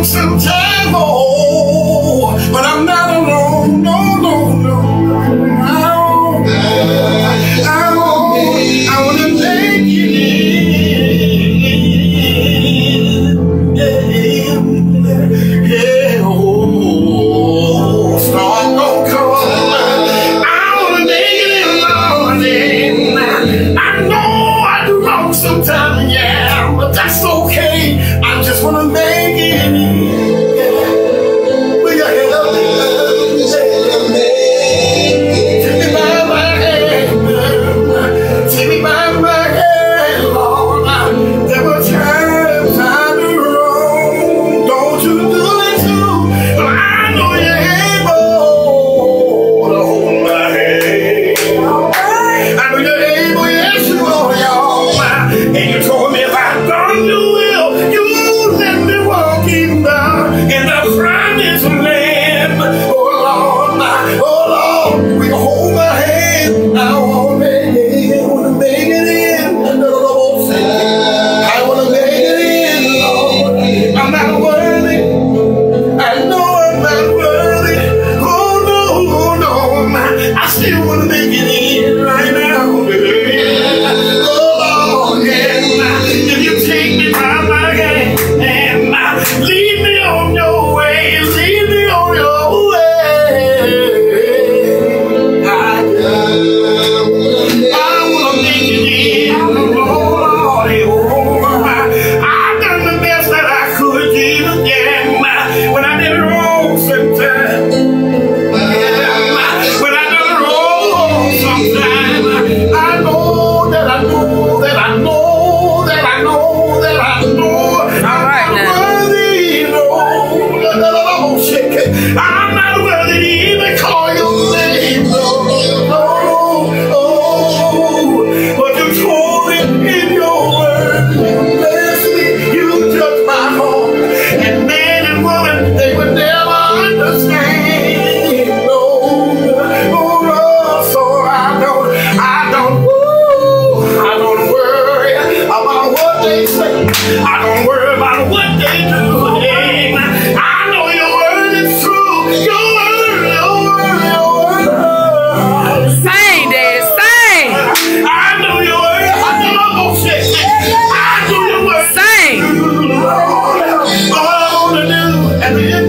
sometimes, oh, but I'm not alone. No, no, no. I want to make it in. Yeah, oh, storm gon' come. I want to make it in, Lord. I know I do wrong sometimes, yeah, but that's okay. I just want to make it in. I'm not worthy to even call your name, no, no, oh, but you told it in your word. You bless me, you touch my heart, and man and woman, they would never understand, no, no, so I don't worry about what they say, I don't worry about what they do. At the end